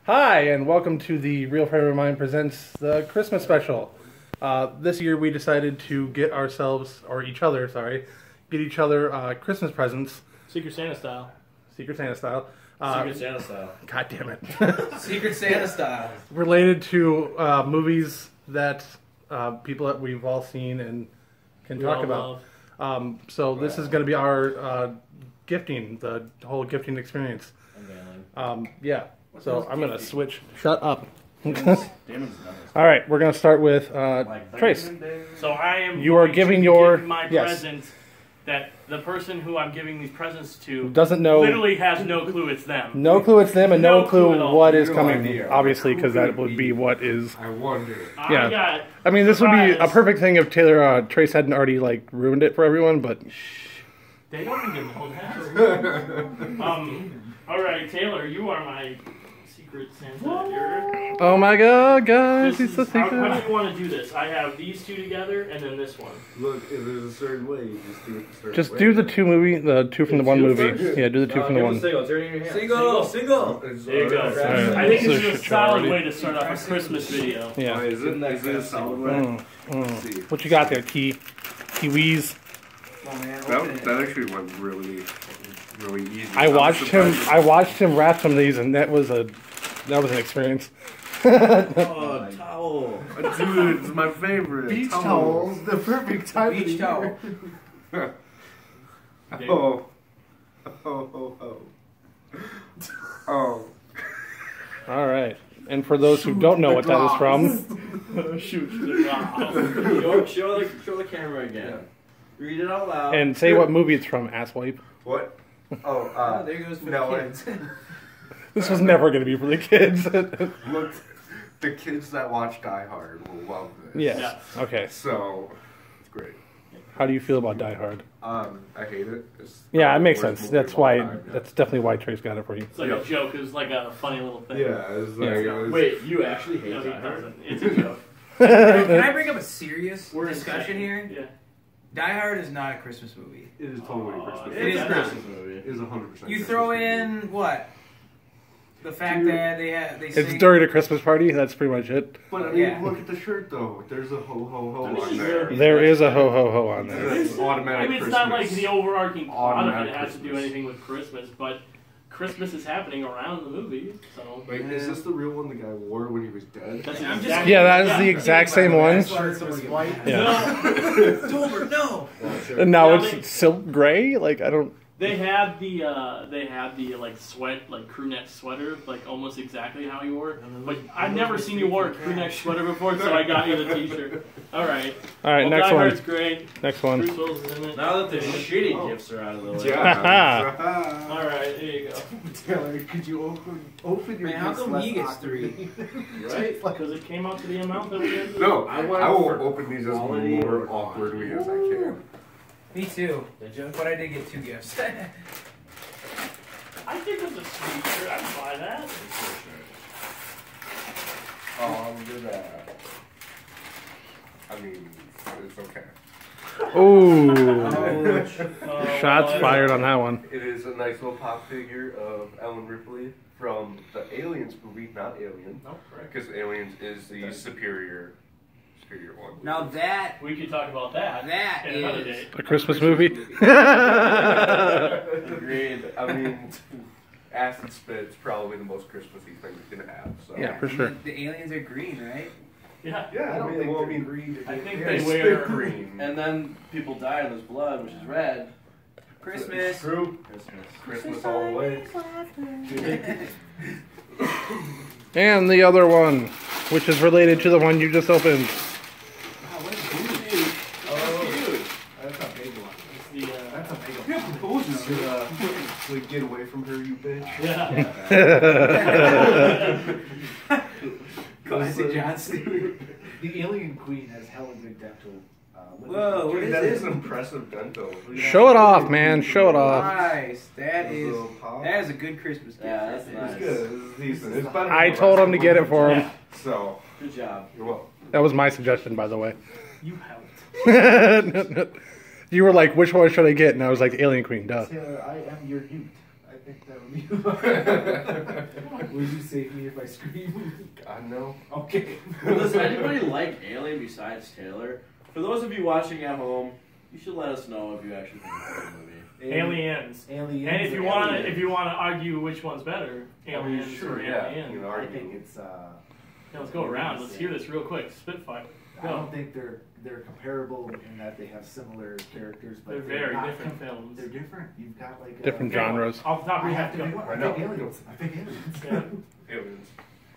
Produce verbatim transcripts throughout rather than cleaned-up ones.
Hi, and welcome to the Real Frame of Mind presents the Christmas special. Uh, this year we decided to get ourselves, or each other, sorry, get each other uh, Christmas presents. Secret Santa style. Secret Santa style. Uh, Secret Santa style. God damn it. Secret Santa style. Related to uh, movies that uh, people that we've all seen and can We talk all about. Um, so this is going to be our uh, gifting, the whole gifting experience. Unveiling. Um, yeah. So is I'm going to gifting? switch. Shut up. Damon's numbers. All right, we're going to start with uh, Like Trace. So I am. You are going giving to your- give my yes. present that the person who I'm giving these presents to Doesn't know. literally has no clue it's them. No clue it's them, and no, No clue clue at all. what is No coming. idea. Obviously, Who because could that it would be? be what is. I wonder. Yeah. I got. I mean, this would be a Surprise. perfect thing if Taylor uh, Trace hadn't already like ruined it for everyone. But They don't even know that. um. All right, Taylor, you are my secret Santa here. oh my God, guys, This he's so is, how, how secret. do you want to do this? I have these two together, and then this one. Look, if there's a certain way, you just do it a certain Just way. do the two movie, the two from the one two movie. first? Yeah, do the two Uh, from the give one. a single. It's already in your hand. Single, single. It's There you go. alright. Alright. I think This this is is a a shit show solid already. way to start off a Christmas video. Oh, Yeah. is it? Is it a solid way? Mm, Let's mm. see. What you got there, Key? Kiwis. That, that actually went really, really easy. I I'm watched him. surprised. I watched him wrap some of these, and that was a that was an experience. Oh, towel. Dude, it's my favorite. Beach towels, the perfect time of the Beach towel. year. Oh. Oh, oh, oh. Oh. All right. And for those who don't know what that is from, Shoot. Wow. Show, show, the, show the camera again. Yeah. Read it out loud. and say what movie it's from, asswipe. What? Oh, Oh, uh, there goes for no, the kids. This was never going to be for the kids. look, the kids that watch Die Hard will love this. Yes. Okay. So, it's great. How do you feel about Die Hard? Um, I hate it. It's Yeah, it makes the worst sense. movie That's of all why. time, yeah. That's definitely why Trace got it for you. It's like Yeah. a joke. It was like a funny little thing. Yeah, it's like, Yeah. it was, Wait, you actually hate No, he Die Hard? doesn't. It's a joke. Can I bring up a serious We're in discussion here? Yeah. Die Hard is not a Christmas movie. it is totally Aw, Christmas. It is that's Christmas. movie. It is one hundred percent. You throw in what? The fact Dude. that they have they sing. It's during a Christmas party. That's pretty much it. But I mean, Yeah. look at the shirt though. There's a ho ho ho This on is there. really- There is a ho ho ho on there. It's automatic I mean, it's Christmas. not like the overarching plot of Automatic it has to do Christmas. anything with Christmas, but Christmas is happening around the movie, so. Wait, is this the real one the guy wore when he was dead? That's I'm just- exactly- Yeah, that is the exact same one. That's why someone get mad. Yeah. October, no. And now Yeah, they- it's silk gray. Like I don't. They had the uh, they had the like sweat like crew neck sweater like almost exactly how you wore it. But I've never seen you wear a crew neck sweater before, so I got you the T-shirt. All right. All right, well, next Die one. Hard's great. Next one. Bruce Willis is in it. Now that the shitty gifts are out of the way. Yeah. All right, there you go. Taylor, could you open open your Man, how gifts come less he gets awkwardly? Right? Because it came out to the amount that we had. No, I I, went will for open these as quality more over awkwardly as I can. Me too. Did you? But I did get two gifts. I think it's a sweet shirt. I'd buy that. Oh, look at that. I mean, it's okay. Ooh. Uh, Shots well, fired on that one. It is a nice little pop figure of Ellen Ripley from the Aliens movie, not Alien, No, correct. because Aliens is the superior, superior one. Now that We could talk about that. that in another is day. A Christmas movie. Agreed. I mean, acid spit's probably the most Christmassy thing you can have. So. Yeah, for sure. The aliens are green, right? Yeah. Yeah, I I don't mean, think well, I they're mean, green. I think yeah, they it's wear. spit green. And then people die and there's blood, which is red. Christmas. True. Christmas. Christmas all the way. And the other one, which is related to the one you just opened. Wow, what a booty. Oh, That's a big one. It's the, uh, That's a big one. You have proposed to, uh, like, get away from her, you bitch. yeah. Classic John Stewart. The alien queen has hella good dental. Uh, living Whoa, what Dude, is that this? is impressive dental. Show it off, man. Show it off. Nice. That Those is little pop. that is a good Christmas gift. Yeah, that's It's nice. good. It's decent. It's better I than the told rest him to of get them. it for him. Yeah. So, Good job. you're welcome. That was my suggestion, by the way. You helped. You were like, which one should I get? And I was like, Alien Queen, duh. Taylor, I am your Newt. I That would be. Would you save me if I scream? God, no. Okay. Does anybody like Alien besides Taylor? For those of you watching at home, you should let us know if you actually think it's a good movie. Aliens. Aliens. And if you or want to, aliens? if you want to argue which one's better, I mean, Aliens sure, or yeah. Aliens. You know, I argue. think it's. Uh, Yeah, let's go around. Let's hear this real quick. Spitfire. I don't Go. think they're they're comparable in that they have similar characters, but They're very not different com- films. They're different. You've got like uh, Different Okay, genres. Off the top of I your have head, to go. pick one. I I know. pick aliens. I pick aliens. Yeah. Aliens.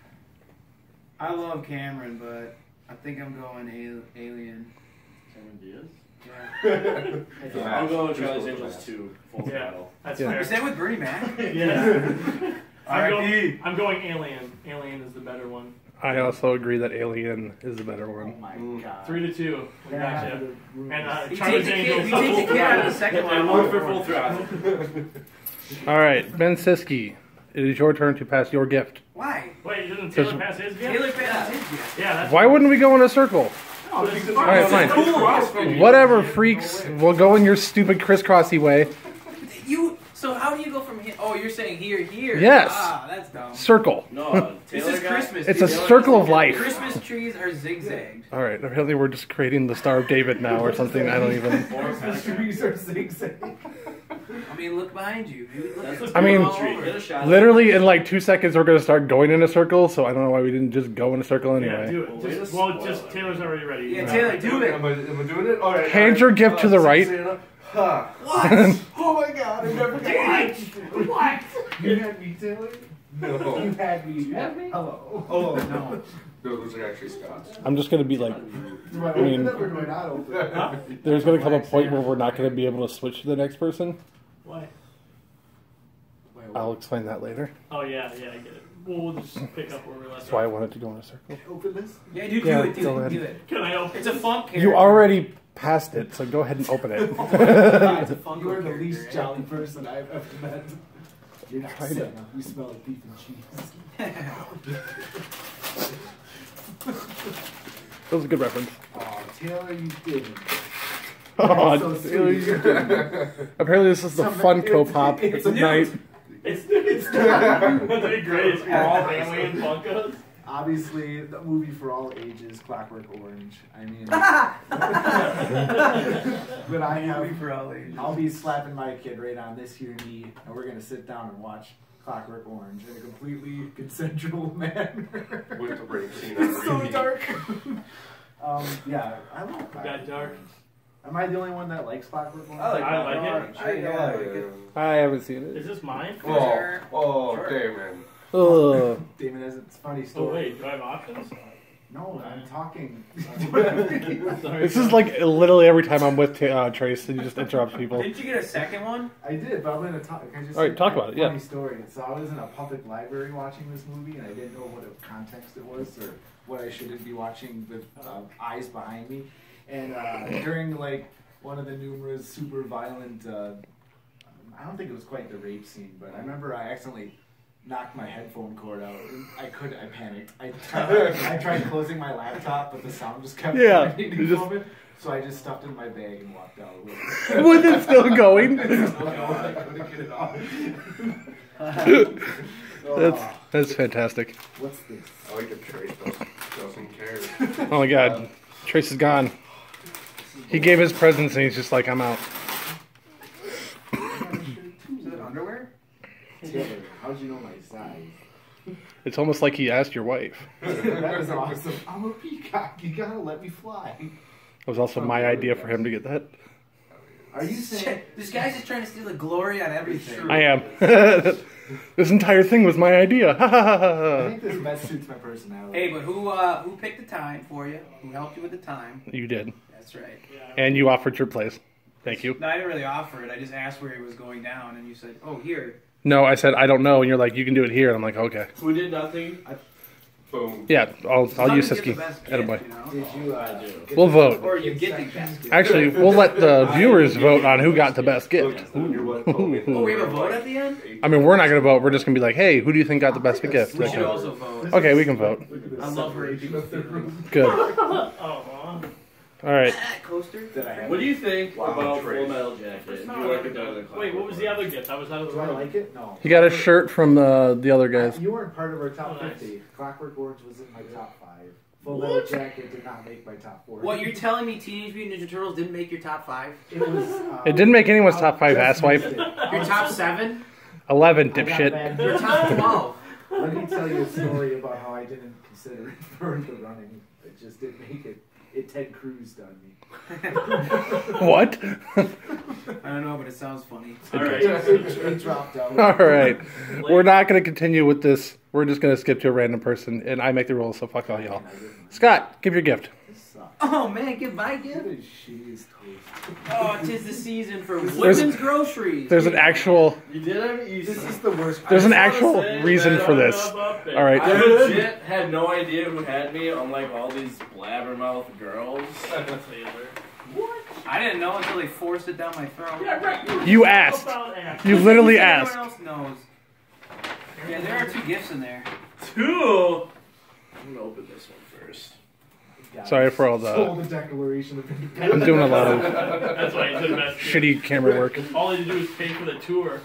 I love Cameron, but I think I'm going al- Alien. Cameron Diaz? Yeah. Yeah. I'll go Just Charlie's go Angels with two, full Yeah. throttle. That's Yeah. Is fair. that with Bernie Mac? Yeah. I'm, R I P going, I'm going Alien. Alien is the better one. I also agree that Alien is the better Oh one. my Mm. god. Three to two. We Then I have got to you. ruin And uh, this. You Charlie's take the Angels. kid- you take the kid out of the second And one. one for full throttle. All right, Ben Siski, it is your turn to pass your gift. Why? Wait, didn't Taylor Because- pass his gift? Taylor passed his gift. Yeah, that's Why wouldn't we go in a circle? Oh, this is All right, fine. Cool. Whatever, freaks. We'll go in your stupid crisscrossy way. You. So how do you go from here? Oh, you're saying here, here. Yes. Ah, that's dumb. Circle. No, This Taylor is got- Christmas. It's a dude. circle of life. Christmas trees are zigzagged. All right, apparently we're just creating the Star of David now or something. I don't even. Christmas trees are zigzag. I mean, look behind you, dude. Look That's at a I mean- all tree. over. Get a shot. Literally in like two seconds we're gonna start going in a circle. So I don't know why we didn't just go in a circle Yeah, anyway. do Well, it. way Just, to well, spoil just it. Taylor's already ready. Yeah, You Taylor, know. do it. Am I, am I doing it? All right. Hand all right. your gift to the right. Santa. Ha. What? Oh my god, I never got What? You had me, Taylor? You No. had me. You had me? Hello. Oh, no. No, those are actually Scots. I'm just gonna be like, Do I I mean- open them or do I not open them? Huh? there's gonna come a point where we're not gonna be able to switch to the next person. Why? Wait, I'll explain that later. Oh, yeah, yeah, I get it. Well, we'll just pick up where we left That's why I off. wanted to go in a circle. open this? Yeah, dude, Yeah, do it, do go it, ahead. do it. Can I open It's a fun character. You already passed it, so go ahead and open it. It's a fun You are the character, least right? jolly person I've ever met. You're not Tried it. Santa. We smell like beef and cheese. That was a good reference. Oh, Taylor, you didn't. Oh, so dude. sweet. Apparently this is the Somebody- Funko it's- Pop it's night. It's, it's That'd be great. It's all family and Funkos. Obviously, the movie for all ages, Clockwork Orange. I mean, but I have. for all ages. I'll be slapping my kid right on this here knee, and we're gonna sit down and watch Clockwork Orange in a completely consensual manner. With the rape scene. It's so repeat. dark. um, yeah, I love Got Clockwork dark. Orange. Am I the only one that likes Clockwork Orange? I like, I like it. Orange. I, yeah, I like it. I haven't seen it. Is this mine? Oh, oh, okay, man. Ugh. Damon has it's a funny Oh, story. wait, do I have options? No, I'm talking. Sorry, This is like literally every time I'm with uh, Trace, and he just interrupts people. Didn't you get a second one? I did, but I'm gonna talk. Can I just All right, say talk a about it, yeah. Funny story. So I was in a public library watching this movie, and I didn't know what context it was or what I should be watching with uh, eyes behind me. And uh, during like one of the numerous super violent, uh, I don't think it was quite the rape scene, but I remember I accidentally knocked my headphone cord out. I couldn't. I panicked. I tried, I tried closing my laptop, but the sound just kept Yeah, emanating you just- from it. So I just stuffed it in my bag and walked out with it. Was it still going? I couldn't get it off. That's that's fantastic. What's this? I like that Trace doesn't, doesn't care. Oh my God, Trace is gone. He gave his presents and he's just like, I'm out. Is it underwear? Taylor, how'd you know my size? It's almost like he asked your wife. That is awesome. I'm a peacock. You gotta let me fly. It was also my idea for him to get that. Are you saying? This guy's just trying to steal the glory on everything. I am. This entire thing was my idea. I think this best suits my personality. Hey, but who uh, who picked the time for you? Who helped you with the time? You did. That's right. And you offered your place. Thank you. No, I didn't really offer it. I just asked where it was going down, and you said, "Oh, here." No, I said, I don't know. And you're like, you can do it here. And I'm like, okay. Who did nothing? Boom. Yeah, I'll, I'll use Somebody Siski. get the best gift, Attaboy. you know? Did you? Uh, get We'll the- vote. Or you get the best gift. Actually, we'll let the viewers vote on who got the best gift. Oh, we have a vote at the end? I mean, we're not going to vote. We're just going to be like, hey, who do you think got the best gift? We should Okay, also vote. Okay, we can vote. Look at this I love separation her. of the room. Good. Oh, All right. Coaster. That I have. What do you think Wow, about Trace. Full Metal Jacket? And you work it down in the Wait, what was the other gift? I was out of the Do I room. like it? No. He got a shirt from the the other guys. You weren't part of our top Oh, nice. fifty. Clockwork Orange was in my top five. Full Metal Jacket did not make my top four. What, you're telling me Teenage Mutant Ninja Turtles didn't make your top five? It was. Uh, It didn't make anyone's top five, just asswipe. missed it. Your top seven? Eleven, I got dipshit. bad Your news. top twelve? Let me tell you a story about how I didn't consider it for the running. It just didn't make it. It Ted Cruz on me. What? I don't know, but it sounds funny. All right. It, it, it dropped out. All right. We're not going to continue with this. We're just going to skip to a random person, and I make the rules, so fuck all y'all. Scott, give your gift. This sucks. Oh man, goodbye, Look gift. at She's toast. Oh, tis the season for There's- women's groceries. There's an actual. You did it? You This is the worst. There's an I just wanna actual say reason that, for uh, this. Up, up, up, All right. I legit had no idea who had me, unlike all these blabbermouth girls. What? I didn't know until they forced it down my throat. Yeah, right. You asked. About ass. You literally Everyone asked. else knows. Yeah, there are two gifts in there. Two. I'm gonna open this one first. Sorry for all Stole the. the Declaration of I'm Independence. doing a lot of That's why it's the best. gift. shitty camera work. All they do is pay for the tour.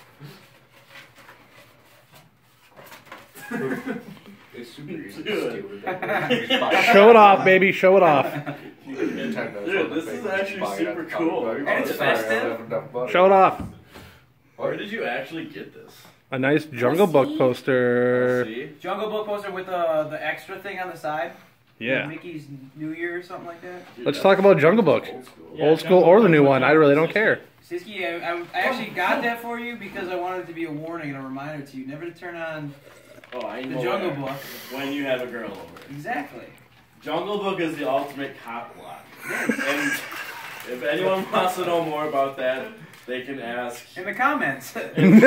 It's super easy Dude. to steal the Declaration. Buy it. Show it off, baby. Show it off. You get ten minutes Dude, on the this thing, is just actually buy it super at the comic cool. book. And Oh, it's sorry, I don't festive. have enough money. Show it off. Where did you actually get this? A nice Jungle Book Let's poster. see. Jungle Book poster with the the extra thing on the side. Yeah. Mickey's New Year or something like that. Dude, Let's that's talk about Jungle Book. Old school. Yeah, Old school Jungle or the Book new was one. I really don't care. Siski, I, I, I actually got that for you because I wanted it to be a warning and a reminder to you never to turn on Oh, I the know Jungle where. Book. When you have a girl over. Exactly. Jungle Book is the ultimate cock block. And if anyone wants to know more about that, they can ask. In the comments. Jungle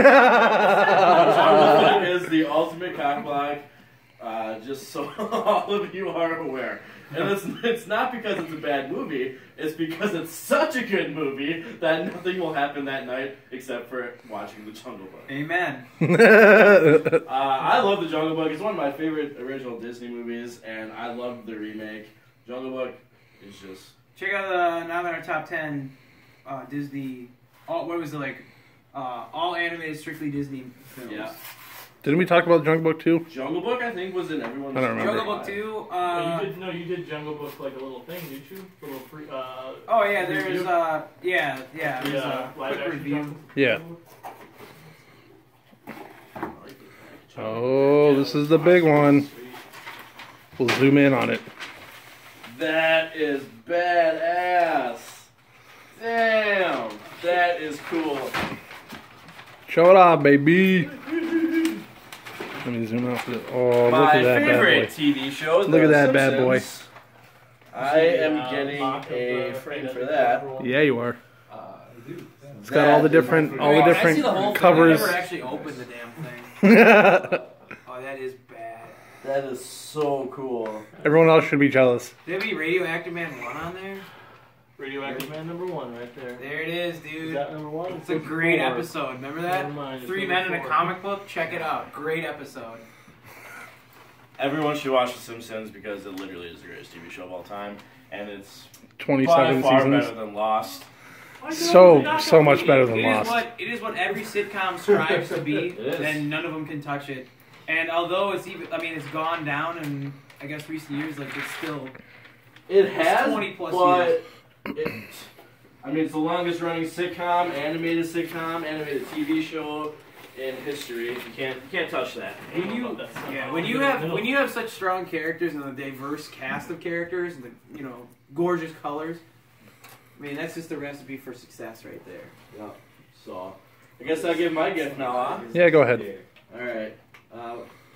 Book is the ultimate cock block, uh, just so all of you are aware. And it's, it's not because it's a bad movie, it's because it's such a good movie that nothing will happen that night except for watching the Jungle Book. Amen. Uh, I love the Jungle Book. It's one of my favorite original Disney movies, and I love the remake. Jungle Book is just... Check out the now that our top ten uh, Disney. All, what was it like? Uh, all animated, strictly Disney films. Yeah. Didn't we talk about Jungle Book too? Jungle Book, I think, was in everyone's... I don't remember. Jungle Book two. Oh, Uh, you did, no, you did Jungle Book like a little thing, didn't you? A little free. Uh, oh yeah, there's review? uh, yeah, yeah, there's Yeah, a live quick action review. Jungle Book. Yeah. Oh, this is the big one. We'll zoom in on it. That is badass. Damn, that is cool. Show it off, baby. Let me zoom out. For the, oh, look My at that bad favorite boy. T V show. Look The at that bad boy. Simpsons. I am Uh, getting mock of a the- frame the- for the that. cover one. Yeah, you are. Uh, I do. It's got all the That is different, my all the Wait, different I see the whole covers. Thing. I never actually opened the damn thing. Oh, that is bad. That is so cool. Everyone else should be jealous. Did there be Radioactive Man one on there? Radioactive Man number one right there. There it is, Is dude. that number one? It's a great episode. Remember that? Never mind, it's Three number Men in a four. Comic Book. Check it out. Great episode. Everyone should watch The Simpsons because it literally is the greatest T V show of all time, and it's by twenty-seven far seasons. better than Lost. So, so much better than It is Lost. what it is what every sitcom strives to be, It is. and none of them can touch it. And although it's even, I mean, it's gone down in I guess recent years. Like it's still It has, twenty plus but it, I mean, it's the longest running sitcom, animated sitcom, animated T V show in history. You can't, you can't touch that. when you yeah when you have when you have such strong characters and a diverse cast of characters and the you know gorgeous colors. I mean, that's just the recipe for success right there. Yeah. So, I guess I'll give my gift now, huh? Yeah, go ahead. All right. Uh,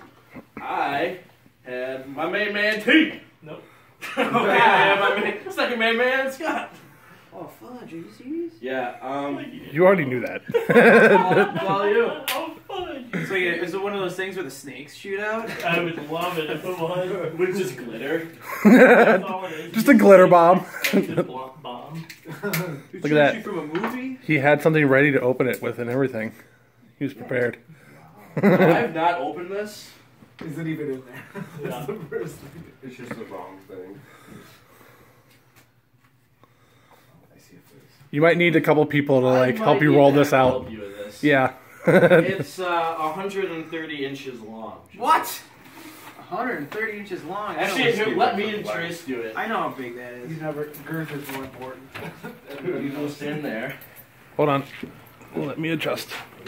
I had my main man T. Nope. Okay, I had my main, second main man Scott. Oh, fudge, are you serious? Yeah. Um. You already knew that. All, all you. Oh, fun. So yeah, is it one of those things where the snakes shoot out? I would love it if it was. With just glitter. That's all it is. Just a glitter bomb. Just a bomb. bomb. Look at that. Shoot from a movie? He had something ready to open it with and everything. He was prepared. I have not opened this. Is it even in there? Yeah. That's the first thing. It's just the wrong thing. You might need a couple people to like I help might you need roll to this out. help you with this. Yeah. It's uh, one hundred thirty inches long. What? one hundred thirty inches long. I Actually, know, here, let me and Trace do it. I know how big that is. You never. Girth is more important. You go stand there. Hold on. Let me adjust.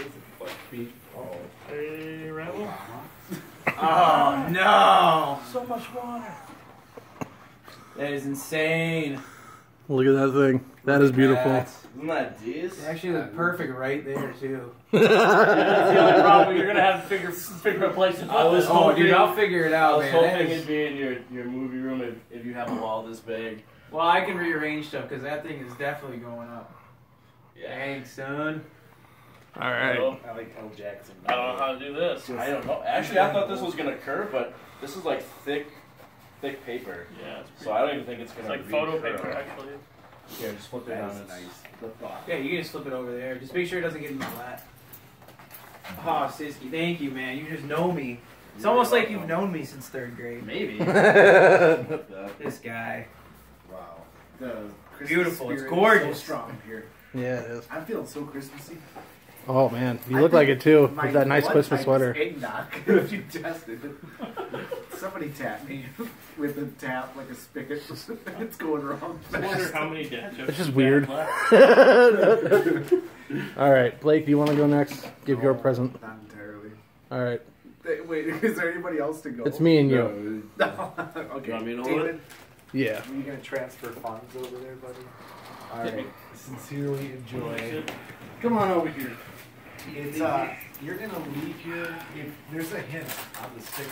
Hey, Rebel. Oh no! So much water. That is insane. Look at that thing. That is beautiful. That's- Isn't that D's? It actually look perfect right there too. Yeah, that's the only problem. You're gonna have to figure figure a place to put I was this. Oh, hoping- dude, I'll figure it I out, was man. hoping That it'd is- be in your, your movie room if, if you have a wall this big. Well, I can rearrange stuff because that thing is definitely going up. Thanks, son. All right. So, I like L. Jackson. I don't know how to do this. I don't know. Actually, I thought this was gonna curve, but this is like thick, thick paper. Yeah, it's pretty So I don't even think it's It's gonna. like photo recurve. paper, actually. Here, just flip it That on is its nice. flip off. Yeah, you can just flip it over there. Just make sure it doesn't get in the flat. Oh, Siski, thank you, man. You just know me. It's almost like you've known me since third grade. Maybe. This guy. Wow. The Christmas Beautiful. It's spirit gorgeous. Is so strong here. Yeah, it is. I'm feeling so Christmassy. Oh man, you I look like think it too My with that nice blood Christmas type sweater. is eggnog. If you tested it. Somebody tapped me with a tap like a spigot. It's going wrong. I wonder how many dad jokes It's just you weird. got left. All right, Blake, do you want to go next? Give your No, present. Not entirely. All right, Hey, wait, is there anybody else to go? it's me and you. Okay. You want me to hold David, it? Yeah. are you gonna transfer funds over there, buddy? All right. Sincerely enjoy. Come on over here. It's uh, you're gonna leave here. If there's a hint on the sticker.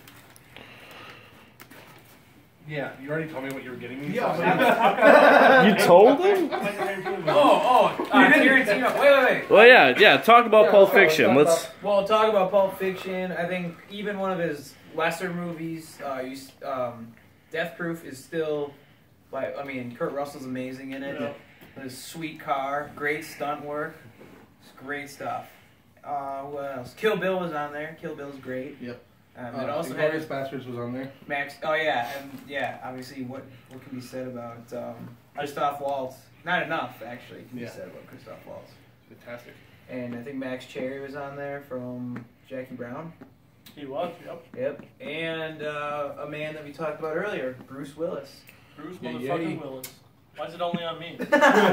Yeah, you already told me what you were getting me. Yeah, You told him? Oh, oh, uh, Tarantino. Wait, wait, wait. Well, yeah, yeah. Talk about Yeah, Pulp let's go, Fiction. let's Let's. Well, talk about Pulp Fiction. I think even one of his lesser movies, uh, you, s- um, Death Proof, is still. Like, I mean, Kurt Russell's amazing in it. Yeah. His sweet car, great stunt work, it's great stuff. Uh, what else? Kill Bill was on there. Kill Bill's great. Yep. Um, Uh, it also had Inglourious Bastards was on there. Max. Oh yeah, and yeah. Obviously, what what can be said about um, Christoph Waltz? Not enough, actually, can Yeah. be said about Christoph Waltz. Fantastic. And I think Max Cherry was on there from Jackie Brown. He was, yep. Yep. And uh, a man that we talked about earlier, Bruce Willis. Bruce Yeah, motherfucking yeah. Willis. Why is it only on me?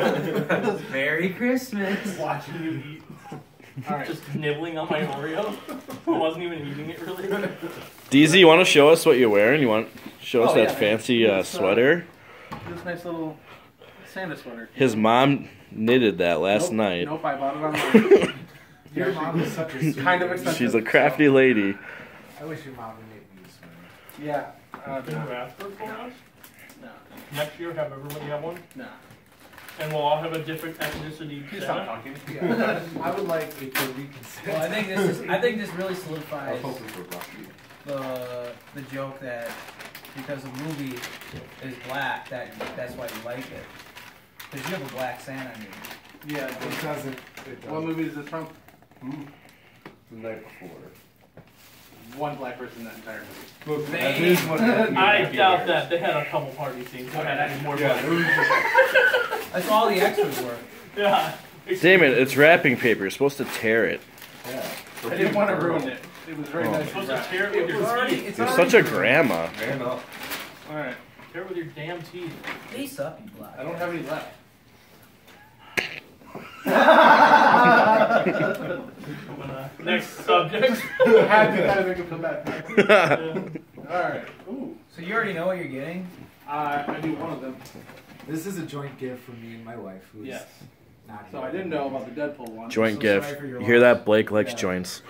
Merry Christmas. Watching you eat. All right. Just nibbling on my Oreo. I wasn't even eating it really. D Z, you want to show us what you're wearing? You want to show us Oh, that yeah, man. fancy uh, It's, uh, sweater? This nice little Santa sweater. His mom knitted that last nope, night. Nope, I bought it online. Your mom is such a sweet Kind of lady. expensive. She's a crafty lady. I wish your mom would make me a sweater. Yeah. Uh, Did you ask for it for us? no. Next year, have everybody have one? Nah. And we'll all have a different ethnicity. Please Santa? stop talking. Yeah. I would like it to reconsider. Well, I think this is. I think this really I was solidifies hoping for Bucky. the the joke that because the movie is black, that that's why you like it. Because you have a black Santa in you. Yeah. It doesn't. It What doesn't. movie is this from? The night before. One black person in that entire movie. They- That is what I doubt that. They had a couple party scenes. Go ahead, I need more Yeah, blood. That's all the extras were. Yeah. Damn it, it's wrapping paper. You're supposed to tear it. Yeah. I didn't want to ruin it. It was very Oh. nice. Supposed and to tear it with It your was already. teeth. It's You're already, such a grandma. Man up. All right. Tear it with your damn teeth. Face up, you black. I don't have any left. Uh, next subject. Happy that I make him come back. Yeah. All right. Ooh. So you already know what you're getting. Uh, I do one of them. This is a joint gift from me and my wife, who's Yes. not So here. I didn't know about the Deadpool one. Joint So gift. sorry for your You hear loss. that? Blake likes Yeah. joints.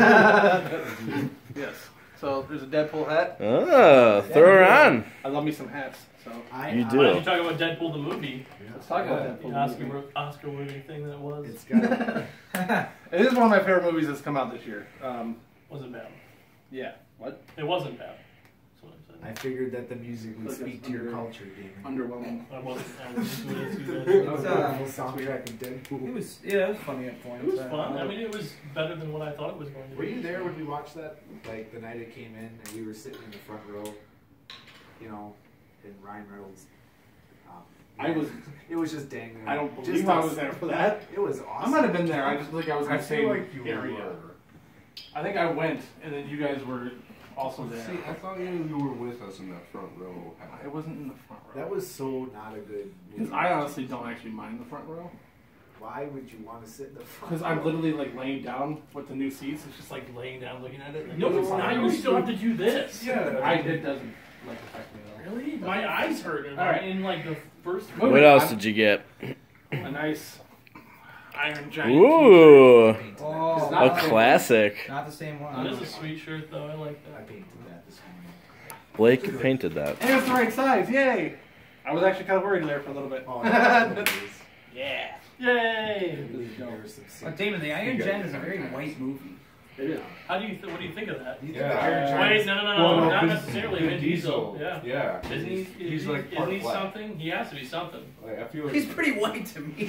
Yes. So there's a Deadpool hat. Oh, throw her on. I love me some hats. So I, You I- do. Why don't you talk about Deadpool the movie? let's talk about The Deadpool. Oscar, movie. Oscar worthy thing that was. It's got. It is one of my favorite movies that's come out this year. Um, wasn't bad. yeah. What? It wasn't bad. That's what I'm saying. I figured that the music would Look, speak it's to your under- culture, Damon. Underwhelming. I wasn't. I wasn't into it too That bad. was uh, a wonderful soundtrack of Deadpool. It was. Yeah, it was funny at points. It was Uh, fun. I mean, it was better than what I thought it was going to be. Were you there when we watched that? Like the night it came in, and we were sitting in the front row, you know, and Ryan Reynolds um, I was. It was just dang. I don't Just believe I us. was there for that. It was I awesome. might have been there. I just think I was in I the feel same like you area. were. I think I went, and then you guys were also there. See, I thought you, you were with us in that front row. I wasn't in the front row. That was so not a good. Because I honestly don't actually mind the front row. Why would you want to sit in the front? Because I'm literally like laying down with the new seats. It's just like laying down looking at it. Like, No, but now you still have to do this. Yeah. I, it doesn't like affect me though. Really? My eyes hurt in, All right. in like the first. Moving What else on. did you get? A nice Iron Giant. Ooh, T-shirt. Oh, It's not a classic. not the same one. That is a sweet shirt though. I like I that. painted that this morning. Blake painted that. And it's the right size. Yay! I was actually kind of worried there for a little bit. Oh, that's what it is. Yeah. Yay! Uh, Damon, the Iron Giant is a very white movie. It is. How do you? Th- what do you think of that? You think Yeah. the Iron Uh, Giant- Wait, no, no, no, Well, no, no, not Vin- necessarily Vin Vin Diesel. Yeah. Yeah. Isn't he? Is He's he, like isn't part he black. something? He has to be something. Like, I feel like He's pretty white to me.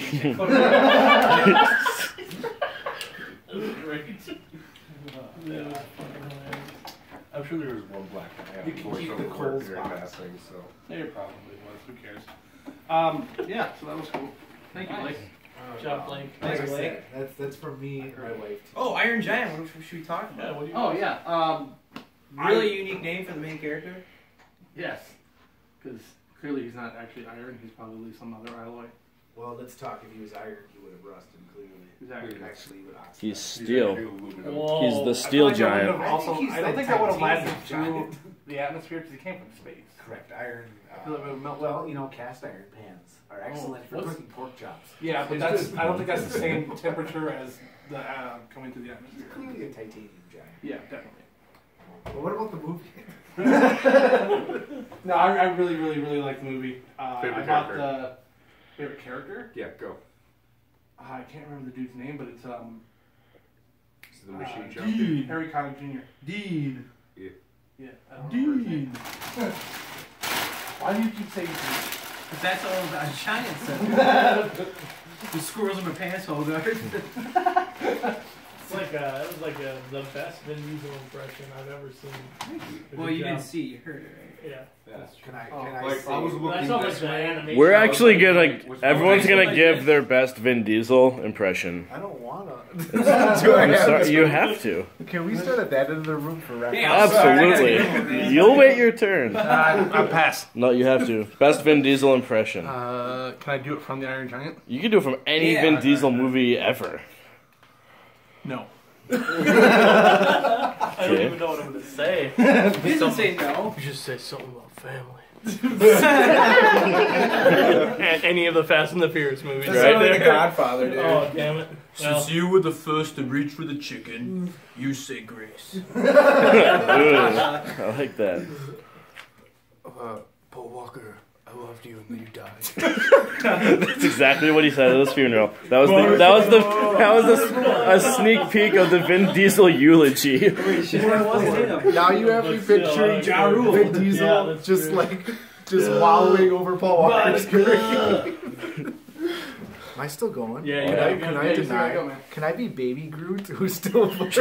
That's great. I'm sure there was one black guy. You can keep the voiceover cold work during spots. that thing, so. There probably was. Who cares? Um, yeah. So that was cool. Thank you, Blake. Good job, Blake. Like I Thanks, Blake. said, that's that's for me and my wife. Too. Oh, Iron Giant. What should we talk Yeah. about? What do you? Oh yeah. Um, Really unique name for the main character. yes. Because clearly he's not actually iron. He's probably some other alloy. Well, let's talk. If he was iron, he would have rusted. Clearly, Exactly. actually, he would oxidize. He's He's steel. actually aluminum. Whoa. He's the I steel feel like that giant. wouldn't have Also, I think he's I don't like think that would have lasted titanium through giant. the atmosphere because he came from space. Correct. Iron. I feel like it would Uh, melt. well, you know, cast iron pans are excellent for what's- cooking pork chops. Yeah, but that's. I don't think that's the same temperature as the uh, coming through the He's atmosphere. clearly a titanium giant. Yeah, definitely. But what about the movie? No, I, I really, really, really like the movie. Uh, I Favorite bought character? the favorite character. Yeah, go. Uh, I can't remember the dude's name, but it's um. This is the machine uh, jumping. Dean. Harry Connick Junior Dean. Yeah. Yeah, I don't remember his name. Dean. Why do you keep saying Dean? But that's all the Giant said. The squirrels in my pants hole, guard. It's like uh, it was like uh the best Vin Diesel impression I've ever seen. Well, you didn't see, you heard it, right? Yeah. Yeah. Can I? Oh, Can I Like, say? I was That's looking not like this the way. animation. We're actually Which gonna. one? Everyone's gonna Like give this. their best Vin Diesel impression. I don't wanna. I'm sorry, you have to. Can we start at that end of the room for reference? Yeah, I'm sorry, I gotta get over Absolutely. this. You'll wait your turn. Uh, I pass. No, you have to. Best Vin Diesel impression. Uh, can I do it from the Iron Giant? You can do it from any Yeah. Vin Diesel movie ever. No. I don't Okay. even know what I'm gonna say. He doesn't say no. You just say something about family. And any of the Fast and the Furious movies, That's right like there. The Godfather, dude. Oh damn it! Well, you were the first to reach for the chicken, you say grace. Ooh, I like that. Uh, Paul Walker, I loved you and then you died. That's exactly what he said at his funeral. That was the, that was the that was the, a sneak peek of the Vin Diesel eulogy. Now you have me picturing Ja Rule. Vin Diesel Yeah, that's just true. like just wallowing over Paul Walker's grave. Am I still going? Yeah, Can yeah, I, you can got- I yeah, you deny? gotta go, man. Can I be Baby Groot, who's still? That's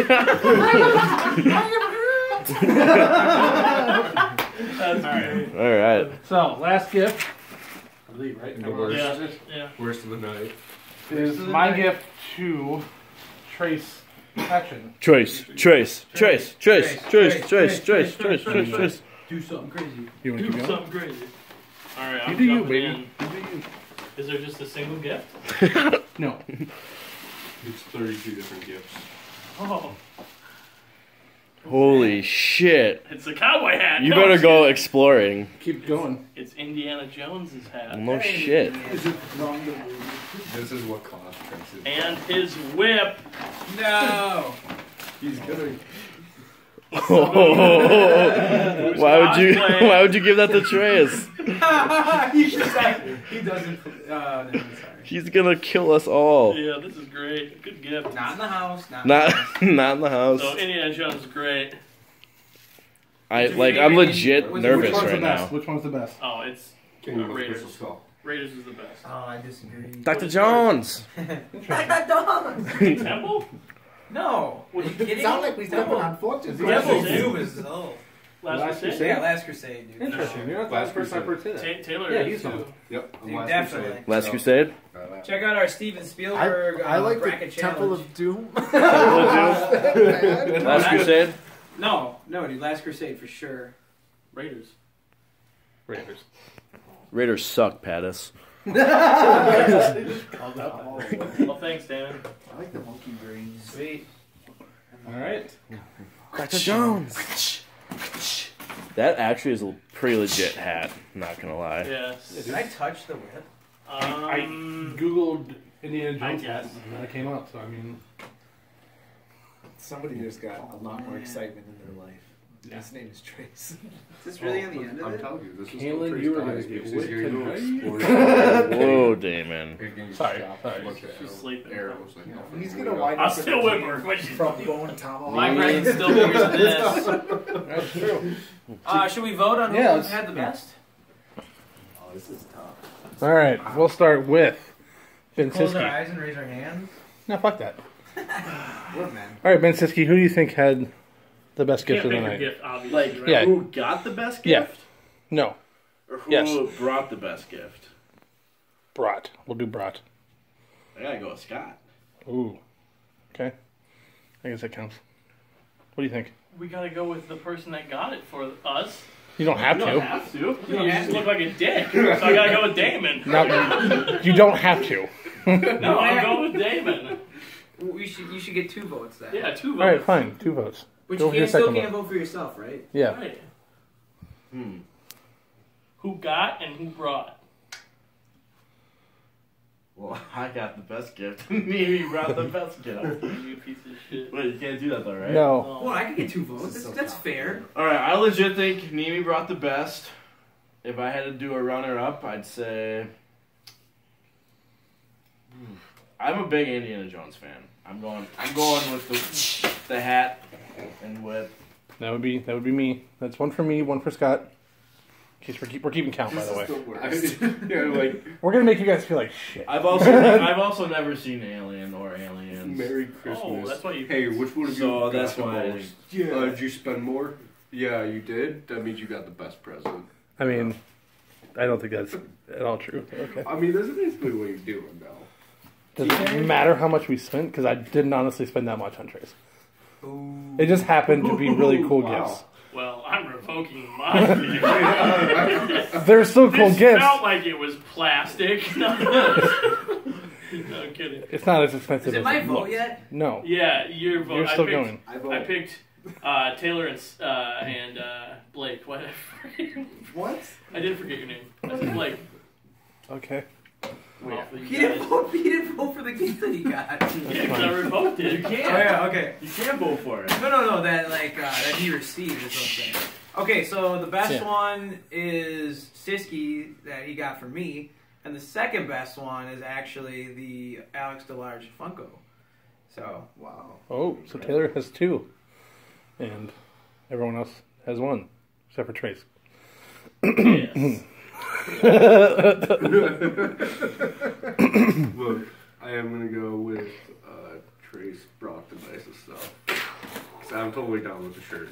great. All right. So, last gift. I believe, right? The worst. Yeah, yeah. Worst of the night. Is my gift to Trace Action. Choice, choice, choice, choice, choice, choice, choice, choice, choice, choice. Do something crazy. You want Do to go? something crazy. All right, You I'm do you, jumping baby. in. Is there just a single gift? No. It's thirty-two different gifts. Oh, Holy shit! it's a cowboy hat. You No, better it's- go exploring. Keep going. It's Indiana Jones's hat No shit. This is what cost Prince's. and his whip. No! He's gonna. Why would you? Why would you give that to Trace? he, just, he doesn't. Uh, no, I'm sorry. He's gonna kill us all. Yeah, this is great. Good gift. Not in the house. Not. In the Not, house. not in the house. So Indiana Jones is great. I What's your like. I'm favorite legit Indi- Which nervous one's right the best? now. Which one's the best? Oh, it's King of the Raiders. Crystal Skull. Raiders is the best. Oh, I disagree. Doctor Jones. Temple? No. What, Are you kidding Sound me? like we stepping on fortunes. Devil's Devil's Doom is oh. Last, Last Crusade. Crusade? Yeah, Last Crusade, dude. Interesting. You're not the Last first I've heard Crusade. say that. Ta- Taylor Yeah, is he's too. on. Yep. I'm Dude, Last definitely. Crusade. Last So, Crusade. uh, Check out our Steven I, Spielberg I uh, like the bracket Temple challenge. of Doom. Last Crusade. No, no, dude. Last Crusade for sure. Raiders. Raiders. Raiders suck, Pattis. Well, thanks, Dan. I like the monkey brains. Sweet. All right. Doctor Jones. That actually is a pretty legit hat. Not gonna lie. Yes. Did I touch the whip? Um, I googled Indiana I Jones guess. hat, and that came up. So I mean, Somebody just got a lot more excitement in their life. Yeah. His name is Trace. Is this really on the end of I'm it? telling you, this is Kalen, what Trace you were dies gonna get because whipped you're gonna tonight. explore- Whoa, Damon. You're gonna Sorry, chop a sorry. bunch of She's arrows- sleeping. Arrows. Like, nothing. He's Here gonna we go. wind I'll up in still a whip cave her. What you- from Bone Tomahawk. My present's still bigger than this. that's true. Uh, should we vote on who Yeah, let's- had the best? Oh, this is tough. All right, we'll start with Ben Close our Siski. eyes and raise our hands. No, fuck that. What man? All right, Ben Siski, who do you think had the best gift Can't of the pick a night? gift, obviously. Like, right? Yeah. who got the best Yeah. gift? No, Or who Yes. brought the best gift? Brat. We'll do Brat. I gotta go with Scott. Ooh. Okay. I guess that counts. What do you think? We gotta go with the person that got it for us. You don't have You don't to. have to. You, just look like a dick. So I gotta go with Damon. No, you don't have to. No, I'm going with Damon. We should. You should get two votes then. Yeah, two votes. All right, fine. Two votes. But Go you for your can, still second can't vote. vote for yourself, right? Yeah. Right. Hmm. Who got and who brought? Well, I got the best gift. Maybe brought the best gift. You piece of shit. Wait, you can't do that though, right? No. Oh. Well, I can get two votes. This is That's, so that's fair. Alright, I legit think Nimi brought the best. If I had to do a runner up, I'd say. I'm a big Indiana Jones fan. I'm going I'm going with the the hat and whip. That would be that would be me. That's one for me, one for Scott. In case we're, keep, we're keeping count, by the way. yeah, like We're gonna make you guys feel like shit. I've also I've also never seen Alien or Aliens. Merry Christmas. Oh, that's why you. Hey, which one of you So got that's the why I most? Yeah. Uh, did you spend more? Yeah, you did. That means you got the best present. I mean, I don't think that's at all true. Okay. I mean, that's basically what you're doing now. Does it matter how much we spent? Because I didn't honestly spend that much on Trace. Ooh. It just happened to be really cool Wow. gifts. Well, I'm revoking my gift. They're still cool This gifts. felt like it was plastic. No, no kidding. It's not as expensive Is it as my it vote looks. yet? No. Yeah, your vote. You're I still picked, going. I vote. I picked uh, Taylor and uh, and uh, Blake. What? I forget. What? I did forget your name. I said Blake. Okay. Well, for you He didn't guys. vote. He didn't vote for the gift that he got. Yeah, 'cause I revoked it. You can't. Oh yeah. Okay. You can't vote for it. No, no, no. That like uh, that he received is what I'm saying. Okay, so the best Yeah. one is Siski that he got from me, and the second best one is actually the Alex DeLarge Funko. So Wow. Oh, so Taylor has two, and everyone else has one, except for Trace. Yes. Look, I am gonna go with uh, Trace brought the nicest stuff. Cause I'm totally down with the shirt.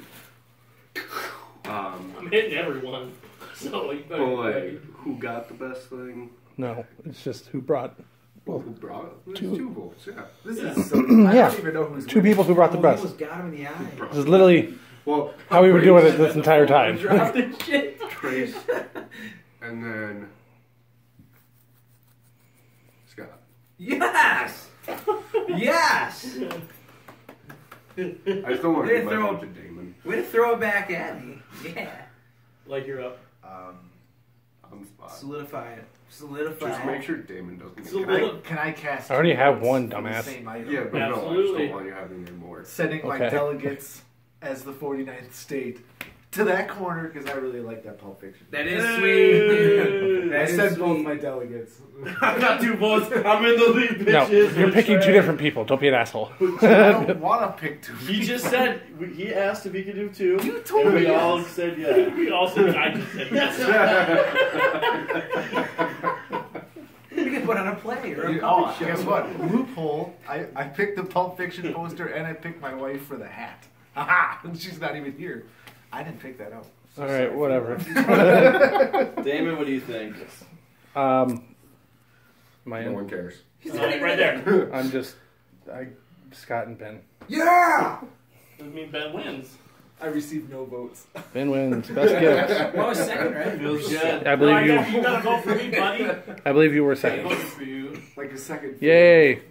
Um, I'm hitting everyone. So you better but like, wait. who got the best thing? No, it's just who brought. Well, who brought it? There's Two. two votes, yeah. This Yeah. is so. I Yeah. don't even know who's Two people who brought the Oh, best. he almost got him in the eye. This is literally Well, how we were doing it Trace- this entire time. Drop the shit. Trace, and then Scott. Yes. Yes. I just don't want Way to to give my throw- vote to Damon Way to throw it back at me. Yeah. Like you're up. Um, on the spot. Solidify it. Solidify Just it. make sure Damon doesn't So get can, I, Look. can I cast? I already two have votes one, on the dumbass. same item? Yeah, but no, I just Absolutely. don't want you having any more. Sending my Okay. delegates as the forty-ninth state to that corner because I really like that Pulp Fiction. That is sweet. I That is sent both sweet. my delegates. I got two votes. I'm in the lead, No, bitches. you're picking two different people. Don't be an asshole. I don't want to pick two. He just said we- he asked if he could do two. You told and me we yes. all said yeah. We also, I just said yes. We can put on a play or a You- puppet oh, show. guess what? Loophole. I, I picked the Pulp Fiction poster and I picked my wife for the hat. Haha! She's not even here. I didn't pick that up. All right, whatever. Damon, what do you think? Um, my No one cares. Uh, right there. I'm just, I, Scott and Ben. Yeah! Does it mean Ben wins? I received no votes. Ben wins. Best gift. What was second, right? Feels good. I No, believe I you. got, you gotta vote for me, buddy. I believe you were I second. voted for you. Like a second. Yay!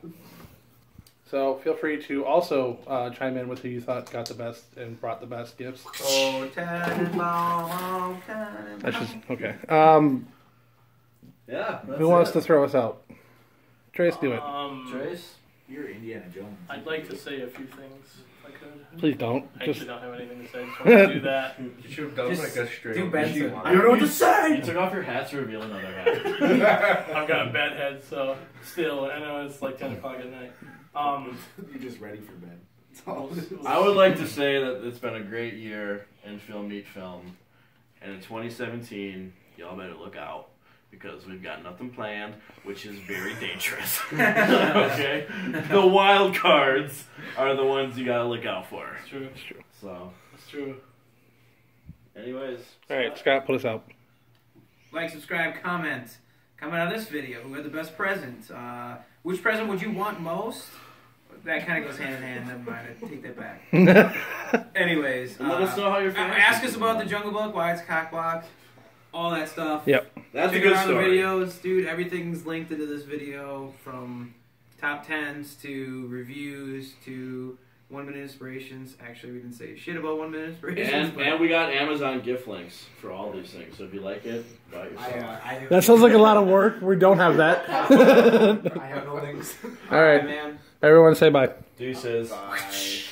So feel free to also uh, chime in with who you thought got the best and brought the best gifts. Oh, Tannenbaum, Tannenbaum. That's just okay. Um, Yeah. That's who wants it. to throw us out? Trace, do it. Um, Trace? You're Indiana Jones. I'd like to say a few things if I could. Please don't. I Just actually don't have anything to say. Just want to do that. You should have done Just like a straight. do up Benson. issue. I don't know what to say! You took off your hat to reveal another hat. I've got a bad head, so still, I know it's like ten o'clock at night. Um, You're just ready for bed. That's we'll- all. we'll- I would like to say that it's been a great year in Film Meet Film. And in twenty seventeen, y'all better look out. Because we've got nothing planned, which is very dangerous. Okay? The wild cards are the ones you gotta look out for. It's true. It's true. So, It's true. anyways. All right, Scott, put us out. Like, subscribe, comment. Comment on this video. Who had the best present? Uh, which present would you want most? That kind of goes hand in hand. Never mind. I take that back. Anyways, And let uh, us know how you're a- feeling. ask us about the Jungle Book, why it's cockblocked, all that stuff. Yep. That's a Check good out the story. videos, dude. Everything's linked into this video, from top tens to reviews to one minute inspirations. Actually, we didn't say shit about one minute inspirations. And, but and we got Amazon gift links for all these things. So if you like it, buy it I, yourself. uh, I That sounds like a lot of work. We don't have that. I have no links. All right, man. everyone, say bye. Deuces. Bye.